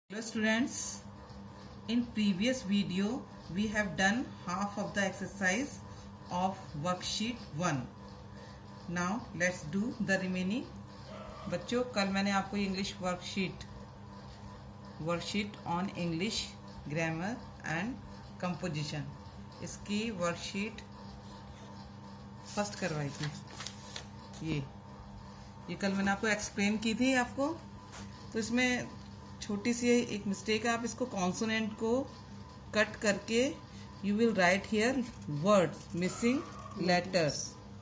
Hello students, in previous video we have done half of the exercise of worksheet 1. Now let's do the remaining. बच्चों कल मैंने आपको English worksheet on English grammar and composition इसकी worksheet first करवाई थी। ये कल मैंने आपको एक्सप्लेन की थी आपको। तो इसमें छोटी सी एक मिस्टेक है, आप इसको कॉन्सोनेंट को कट करके you will write here words missing letters.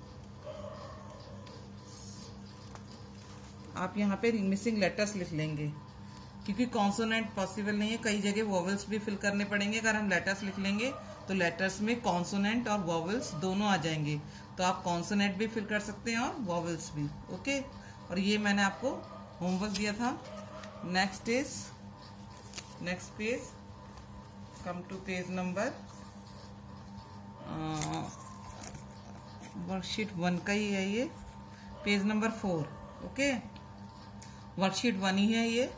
आप यहाँ पे मिसिंग लेटर्स लिख लेंगे क्योंकि कॉन्सोनेंट पॉसिबल नहीं है। कई जगह वॉवल्स भी फिल करने पड़ेंगे। अगर हम लेटर्स लिख लेंगे तो लेटर्स में कॉन्सोनेंट और वॉवल्स दोनों आ जाएंगे। तो आप कॉन्सोनेंट भी फिल कर सकते हैं और वॉवल्स भी। ओके, और ये मैंने आपको होमवर्क दिया था। Next page, come to page number worksheet 1 का ही है ये, पेज नंबर 4। ओके, वर्कशीट 1 ही है ये,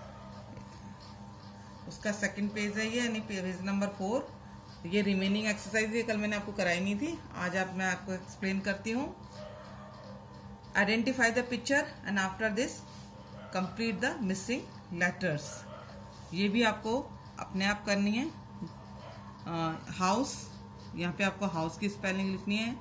उसका सेकंड पेज है ये, यानी पेज नंबर 4। ये रिमेनिंग एक्सरसाइज ये कल मैंने आपको कराई नहीं थी, आज मैं आपको एक्सप्लेन करती हूँ। Identify the picture and after this complete the missing letters. ये भी आपको अपने आप करनी है। हाउस, यहाँ पे आपको हाउस की स्पेलिंग लिखनी है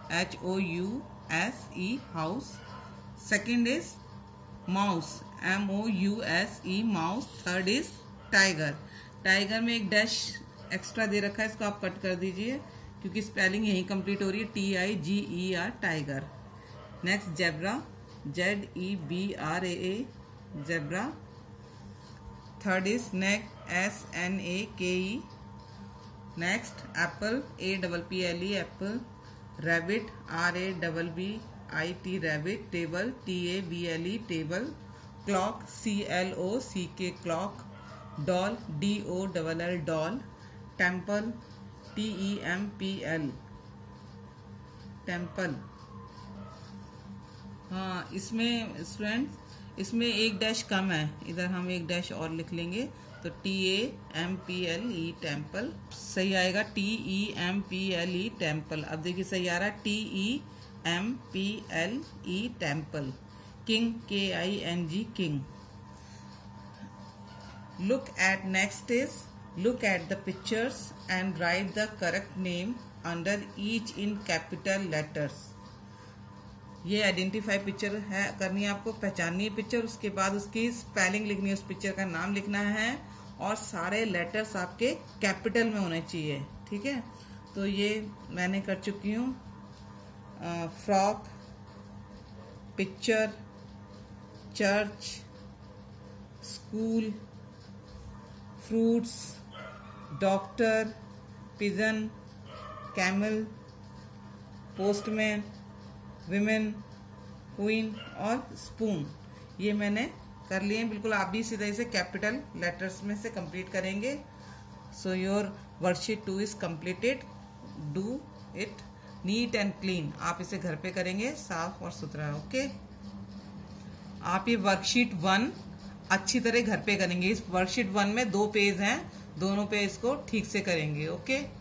HOUSE house. Second is mouse MOUSE mouse. Third is tiger. Tiger में एक डैश एक्स्ट्रा दे रखा है, इसको आप कट कर दीजिए क्योंकि स्पेलिंग यही कंप्लीट हो रही है TIGER tiger. Next zebra ZEBRA zebra. Third is snake SNAKE। Next apple APPLE apple. Rabbit RABBIT rabbit. Table TABLE table. Clock CLOCK clock. Doll DOLL doll. Temple TEMPL temple. हाँ, इसमें student इसमें एक dash कम है, इधर हम एक dash और लिख लेंगे तो TAMPLE टेम्पल सही आएगा। TEMPLE temple. अब देखिए सही आ रहा है TEMPLE temple. King KING king. Look at next is look at the pictures and write the correct name under each in capital letters. ये आइडेंटिफाई पिक्चर है करनी है आपको, पहचाननी है पिक्चर, उसके बाद उसकी स्पेलिंग लिखनी है, उस पिक्चर का नाम लिखना है और सारे लेटर्स आपके कैपिटल में होने चाहिए। ठीक है, तो ये मैंने कर चुकी हूँ। Frock, picture, church, school, fruits, doctor, pigeon, camel, postman, women, queen और स्पून। ये मैंने कर लिए हैं बिल्कुल। आप भी इसी तरह से कैपिटल लेटर्स में से कंप्लीट करेंगे। So your worksheet 2 is completed. Do it neat and clean. आप इसे घर पे करेंगे साफ और सुथरा। ओके, आप ये वर्कशीट 1 अच्छी तरह घर पे करेंगे। इस वर्कशीट 1 में 2 पेज हैं, दोनों पेज को ठीक से करेंगे। ओके।